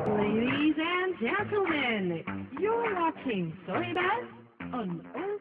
Ladies and gentlemen, you're watching Story Bath on